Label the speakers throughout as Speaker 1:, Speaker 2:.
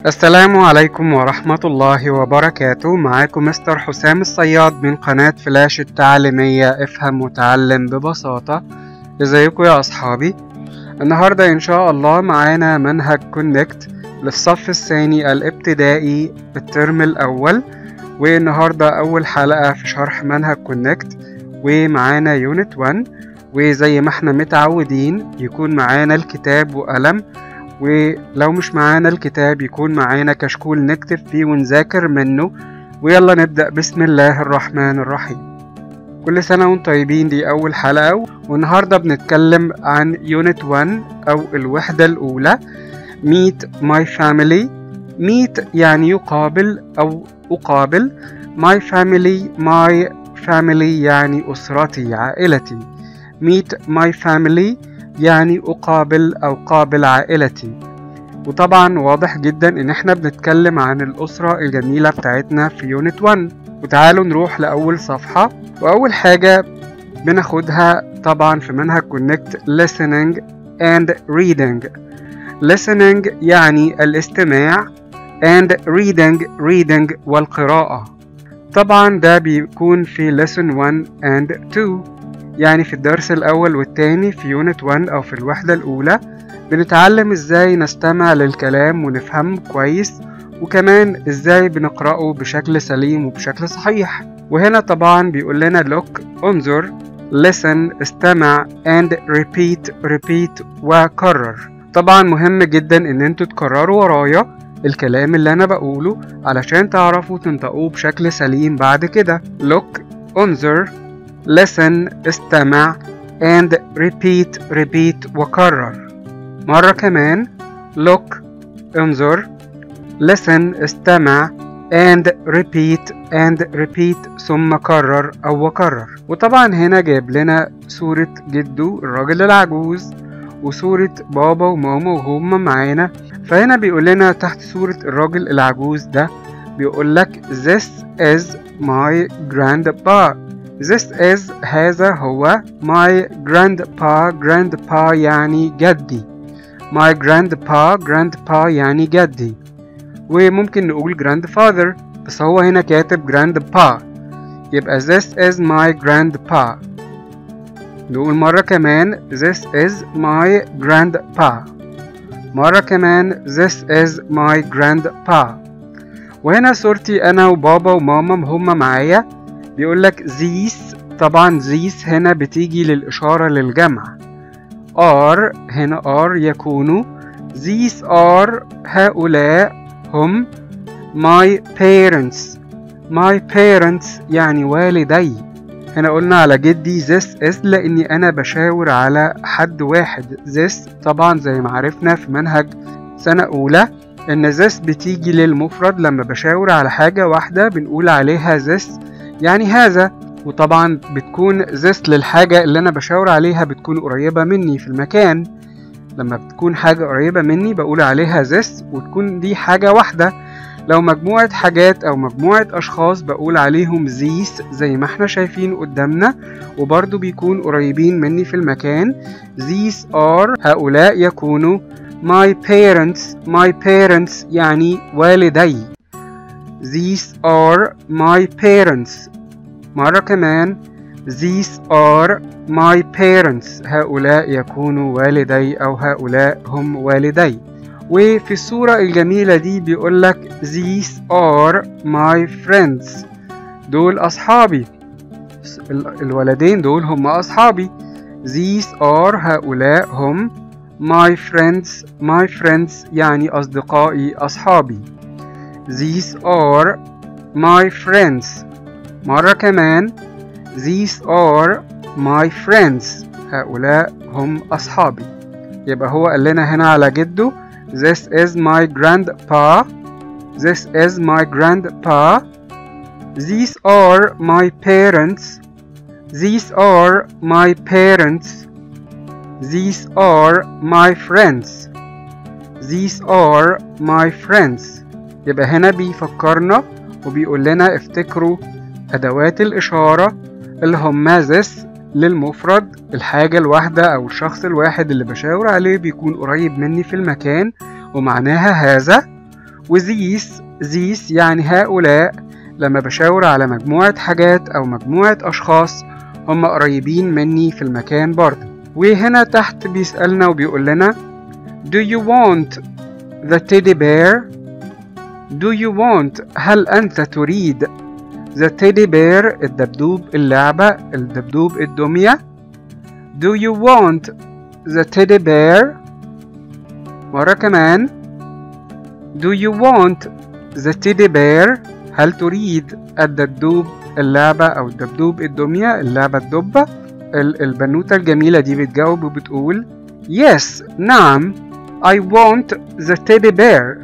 Speaker 1: السلام عليكم ورحمة الله وبركاته. معاكم مستر حسام الصياد من قناة فلاش التعليمية افهم وتعلم ببساطة. ازيكم يا أصحابي؟ النهاردة إن شاء الله معانا منهج كونكت للصف الثاني الابتدائي الترم الأول، والنهاردة أول حلقة في شرح منهج كونكت، ومعانا يونت 1. وزي ما احنا متعودين يكون معانا الكتاب وقلم، ولو مش معانا الكتاب يكون معانا كشكول نكتب فيه ونذاكر منه. ويلا نبدأ بسم الله الرحمن الرحيم. كل سنة وانتم طيبين، دي أول حلقة، والنهاردة بنتكلم عن يونت 1 أو الوحدة الأولى. meet my family. meet يعني يقابل أو أقابل. my family يعني أسرتي، عائلتي. meet my family يعني أقابل أو قابل عائلتي. وطبعا واضح جدا إن احنا بنتكلم عن الأسرة الجميلة بتاعتنا في يونت 1. وتعالوا نروح لأول صفحة، وأول حاجة بناخدها طبعا في منهج كونكت listening and reading. listening يعني الاستماع، and reading والقراءة. طبعا ده بيكون في lesson 1 and 2، يعني في الدرس الأول والتاني في يونت 1 أو في الوحدة الأولى بنتعلم إزاي نستمع للكلام ونفهمه كويس، وكمان إزاي بنقرأه بشكل سليم وبشكل صحيح. وهنا طبعا بيقول لنا look انظر، listen استمع، and repeat وكرر. طبعا مهم جدا إن انتوا تكرروا ورايا الكلام اللي أنا بقوله علشان تعرفوا تنطقوه بشكل سليم بعد كده. look انظر، listen استمع، and repeat وكرر. مرة كمان look انظر، listen استمع، and repeat ثم كرر أو وكرر. وطبعا هنا جايب لنا صورة جدو الراجل العجوز وصورة بابا وماما وهما معانا. فهنا بيقول لنا تحت صورة الراجل العجوز ده بيقول لك this is my grandpa. This is هذا هو my grandpa يعني جدي. my grandpa يعني جدي. وممكن نقول grandfather بس هو هنا كاتب grandpa، يبقى this is my grandpa. نقول مرة كمان this is my grandpa. مرة كمان this is my grandpa. وهنا صورتي أنا وبابا وماما هما معايا. بيقول لك these، طبعا these هنا بتيجي للإشارة للجمع. are هنا are يكونوا. these are هؤلاء هم my parents يعني والدي. هنا قلنا على جدي this is لأني أنا بشاور على حد واحد. this طبعا زي ما عرفنا في منهج سنة أولى إن this بتيجي للمفرد لما بشاور على حاجة واحدة بنقول عليها this يعني هذا. وطبعا بتكون this للحاجة اللي أنا بشاور عليها بتكون قريبة مني في المكان. لما بتكون حاجة قريبة مني بقول عليها this وتكون دي حاجة واحدة. لو مجموعة حاجات أو مجموعة أشخاص بقول عليهم these زي ما احنا شايفين قدامنا، وبرضو بيكون قريبين مني في المكان. these are هؤلاء يكونوا my parents يعني والدي. these are my parents. مرة كمان these are my parents هؤلاء يكونوا والدي أو هؤلاء هم والدي. وفي الصورة الجميلة دي بيقولك these are my friends دول أصحابي. الولدين دول هم أصحابي. these are هؤلاء هم my friends يعني أصدقائي أصحابي. these are my friends. مرة كمان these are my friends هؤلاء هم أصحابي. يبقى هو قال لنا هنا على جده this is my grandpa. these are my parents. these are my friends. يبقى هنا بيفكرنا وبيقول لنا افتكروا أدوات الإشارة اللي هم this للمفرد، الحاجة الواحدة أو الشخص الواحد اللي بشاور عليه بيكون قريب مني في المكان ومعناها هذا. these يعني هؤلاء لما بشاور على مجموعة حاجات أو مجموعة أشخاص هم قريبين مني في المكان برضه. وهنا تحت بيسألنا وبيقول لنا Do you want the teddy bear؟ Do you want هل أنت تريد the teddy bear الدبدوب اللعبة الدبدوب الدمية؟ Do you want the teddy bear؟ مرة كمان Do you want the teddy bear؟ هل تريد الدبدوب اللعبة أو الدبدوب الدمية اللعبة الدبة؟ البنوتة الجميلة دي بتجاوب وبتقول Yes نعم I want the teddy bear.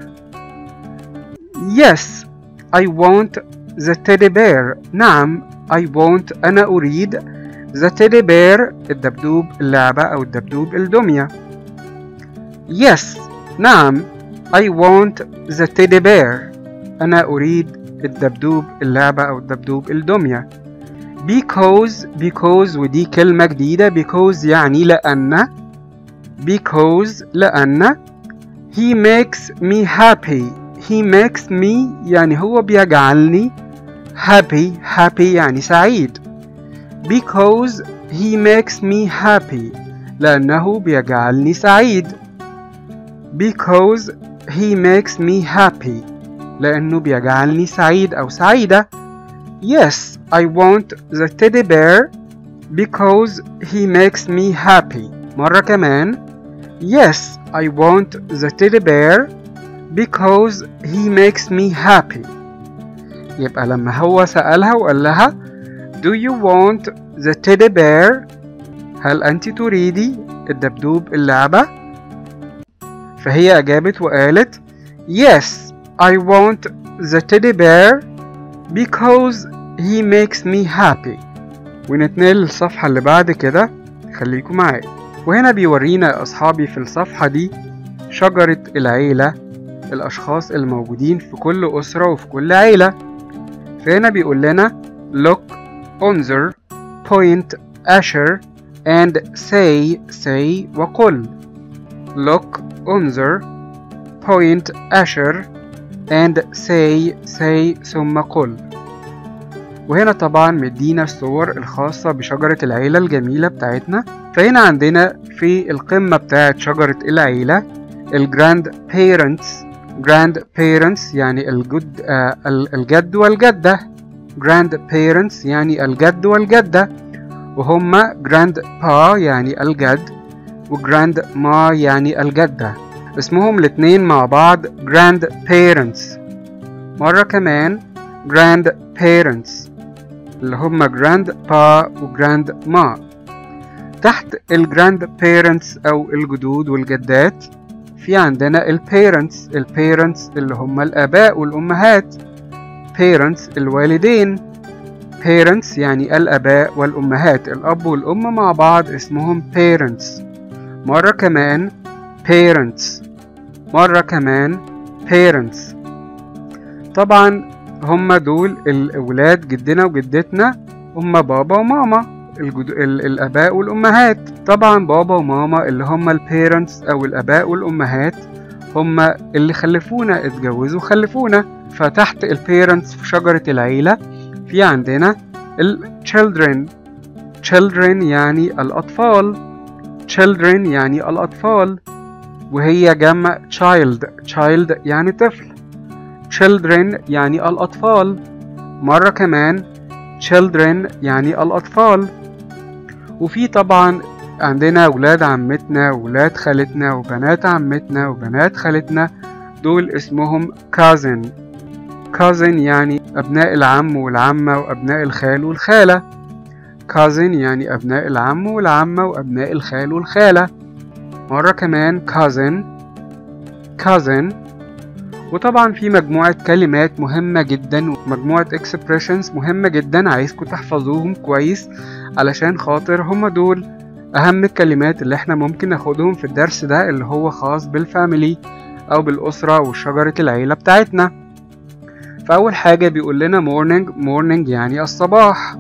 Speaker 1: Yes I want the teddy bear. نعم I want أنا أريد the teddy bear الدبدوب اللعبة أو الدبدوب الدمية. Yes نعم I want the teddy bear. أنا أريد الدبدوب اللعبة أو الدبدوب الدمية. Because ودي كلمة جديدة. Because يعني لأن. Because لأن. He makes me happy. He makes me يعني هو بيجعلني happy يعني سعيد. Because he makes me happy لأنه بيجعلني سعيد. Because he makes me happy لأنه بيجعلني سعيد أو سعيدة. Yes I want the teddy bear because he makes me happy. مرة كمان Yes I want the teddy bear because he makes me happy. يبقى لما هو سألها وقال لها Do you want the teddy bear؟ هل أنت تريدي الدبدوب اللعبة؟ فهي أجابت وقالت Yes I want the teddy bear because he makes me happy. ونتنقل للصفحة اللي بعد كده. خليكم معايا. وهنا بيورينا يا أصحابي في الصفحة دي شجرة العيلة الأشخاص الموجودين في كل أسرة وفي كل عيلة. فهنا بيقول لنا look انظر point أشر and say وقل. look انظر point أشر and say ثم قل. وهنا طبعا مدينا الصور الخاصة بشجرة العيلة الجميلة بتاعتنا. فهنا عندنا في القمة بتاعت شجرة العيلة الجراند بيرنتس يعني الجد والجدة. جراند بيرنتس يعني الجد والجدة وهما جراند با يعني الجد وجراند ما يعني الجدة. اسمهم الاتنين مع بعض جراند بيرنتس. مرة كمان جراند بيرنتس اللي هما جراند با وجراند ما. تحت الجراند بيرنتس أو الجدود والجدات في عندنا البيرنتس اللي هما الآباء والأمهات. parents الوالدين. parents يعني الآباء والأمهات الأب والأم مع بعض اسمهم parents. مرة كمان parents. طبعا هم دول الأولاد جدنا وجدتنا هم بابا وماما الآباء والأمهات. طبعا بابا وماما اللي هم البيرنتس أو الآباء والأمهات هم اللي خلفونا اتجوزوا خلفونا. فتحت البيرنتس في شجرة العيلة في عندنا children يعني الأطفال وهي جمع child يعني طفل. children يعني الأطفال. مرة كمان children يعني الأطفال. وفي طبعا عندنا ولاد عمتنا وولاد خالتنا وبنات عمتنا وبنات خالتنا دول اسمهم cousin يعني أبناء العم والعمة وأبناء الخال والخالة. cousin يعني أبناء العم والعمة وأبناء الخال والخالة. مرة كمان cousin. وطبعا في مجموعة كلمات مهمة جدا ومجموعة expressions مهمة جدا عايزكم تحفظوهم كويس علشان خاطر هم دول أهم الكلمات اللي احنا ممكن ناخدهم في الدرس ده اللي هو خاص بالفاميلي أو بالأسرة وشجرة العيلة بتاعتنا. فأول حاجة بيقول لنا morning يعني الصباح.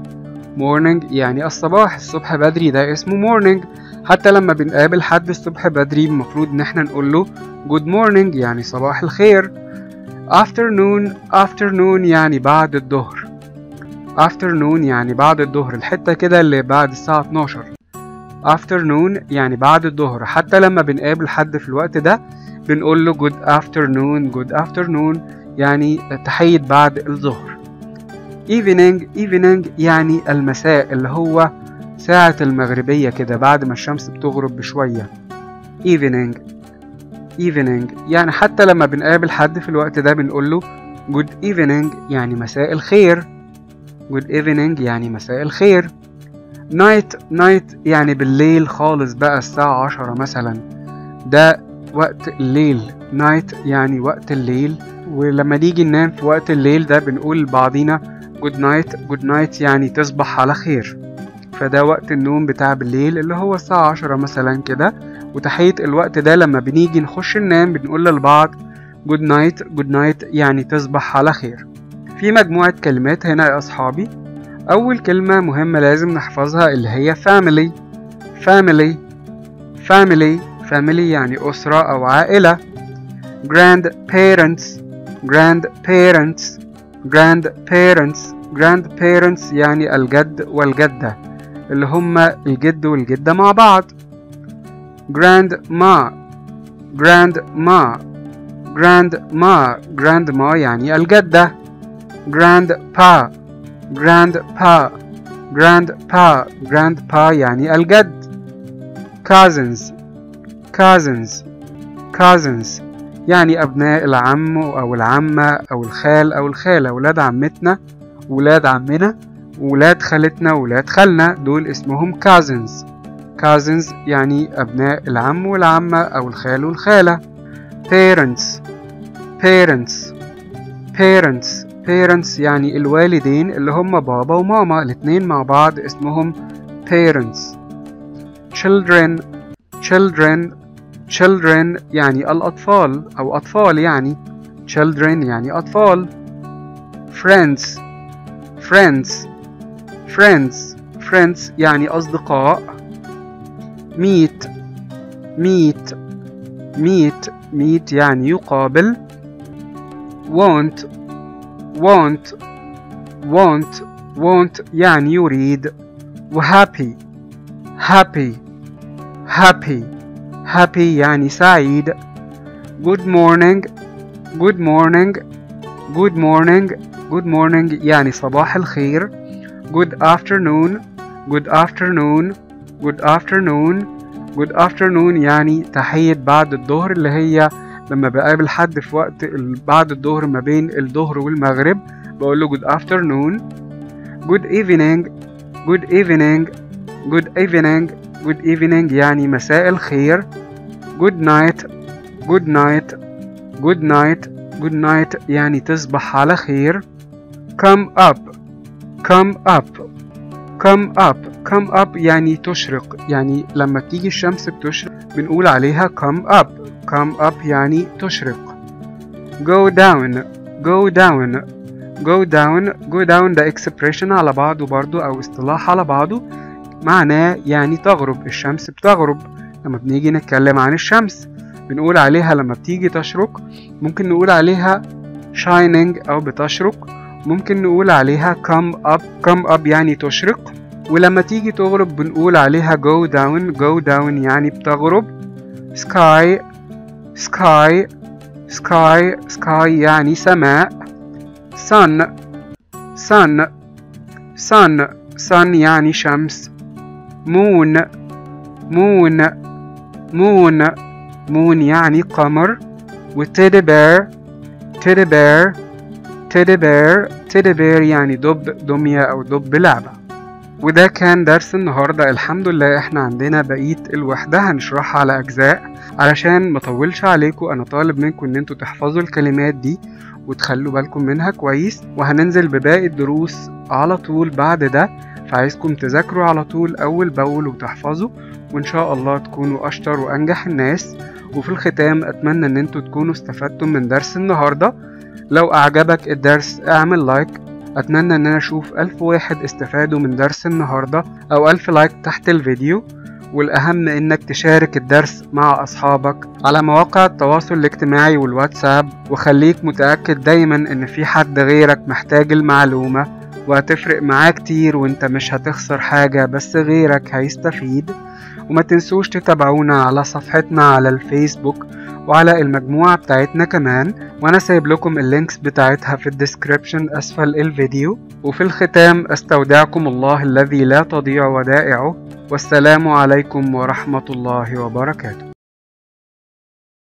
Speaker 1: الصبح بدري ده اسمه morning. حتى لما بنقابل حد الصبح بدري المفروض ان احنا نقول له good morning يعني صباح الخير. afternoon يعني بعد الظهر. afternoon يعني بعد الظهر، الحتة كده اللي بعد الساعة 12. afternoon يعني بعد الظهر، حتى لما بنقابل حد في الوقت ده بنقول له good afternoon يعني تحية بعد الظهر. evening يعني المساء، اللي هو ساعة المغربية كده بعد ما الشمس بتغرب بشوية. evening يعني حتى لما بنقابل حد في الوقت ده بنقول له good evening يعني مساء الخير. good evening يعني مساء الخير. night يعني بالليل خالص بقى الساعة 10 مثلا، ده وقت الليل. night يعني وقت الليل، ولما نيجي ننام في وقت الليل ده بنقول لبعضينا good night يعني تصبح على خير. فده وقت النوم بتاع بالليل اللي هو الساعة 10 مثلا كده، وتحية الوقت ده لما بنيجي نخش ننام بنقول للبعض good night يعني تصبح على خير. في مجموعة كلمات هنا يا أصحابي. أول كلمة مهمة لازم نحفظها اللي هي family يعني أسرة أو عائلة. grandparents يعني الجد والجدة اللي هما الجد والجدة مع بعض. grandma يعني الجدة. grandpa يعني الجد. cousins يعني أبناء العم أو العمة أو الخال أو الخالة، ولاد عمتنا ولاد عمنا ولاد خالتنا ولاد خالنا، دول اسمهم cousins يعني أبناء العم والعمة أو الخال والخالة. parents يعني الوالدين اللي هم بابا وماما الاتنين مع بعض اسمهم parents. children يعني الأطفال أو أطفال يعني children يعني أطفال. friends يعني أصدقاء. meet يعني يقابل. want يعني يريد. وhappy يعني سعيد. good morning يعني صباح الخير. good afternoon يعني تحية بعد الظهر، اللي هي لما بقابل حد في وقت بعد الظهر ما بين الظهر والمغرب بقول له good afternoon. good evening يعني مساء الخير. good night يعني تصبح على خير. come up يعني تشرق، يعني لما تيجي الشمس بتشرق بنقول عليها come up يعني تشرق. go down ده expression على بعضه برضو أو اصطلاح على بعضه، معناه يعني تغرب، الشمس بتغرب. لما بنيجي نتكلم عن الشمس بنقول عليها لما بتيجي تشرق ممكن نقول عليها shining أو بتشرق، ممكن نقول عليها come up يعني تشرق. ولما تيجي تغرب بنقول عليها go down يعني بتغرب. sky يعني سماء. sun يعني شمس. moon يعني قمر. وteddy bear يعني دمية أو دب لعبة. وده كان درس النهاردة. الحمد لله احنا عندنا بقية الوحدة هنشرحها على أجزاء علشان مطولش عليكم. أنا طالب منكم ان انتوا تحفظوا الكلمات دي وتخلوا بالكم منها كويس، وهننزل بباقي الدروس على طول بعد ده، فعايزكم تذاكروا على طول أول بأول وتحفظوا، وإن شاء الله تكونوا أشطر وأنجح الناس. وفي الختام أتمنى ان انتوا تكونوا استفدتم من درس النهاردة. لو أعجبك الدرس اعمل لايك. أتمنى ان انا اشوف 1000 واحد استفادوا من درس النهاردة او 1000 لايك تحت الفيديو. والأهم إنك تشارك الدرس مع أصحابك على مواقع التواصل الاجتماعي والواتساب، وخليك متأكد دايما إن في حد غيرك محتاج المعلومة، وهتفرق معاه كتير وانت مش هتخسر حاجة بس غيرك هيستفيد. وما تنسوش تتابعونا على صفحتنا على الفيسبوك وعلى المجموعة بتاعتنا كمان، وانا سايب لكم اللينكس بتاعتها في الديسكريبشن اسفل الفيديو. وفي الختام استودعكم الله الذي لا تضيع ودائعه، والسلام عليكم ورحمة الله وبركاته.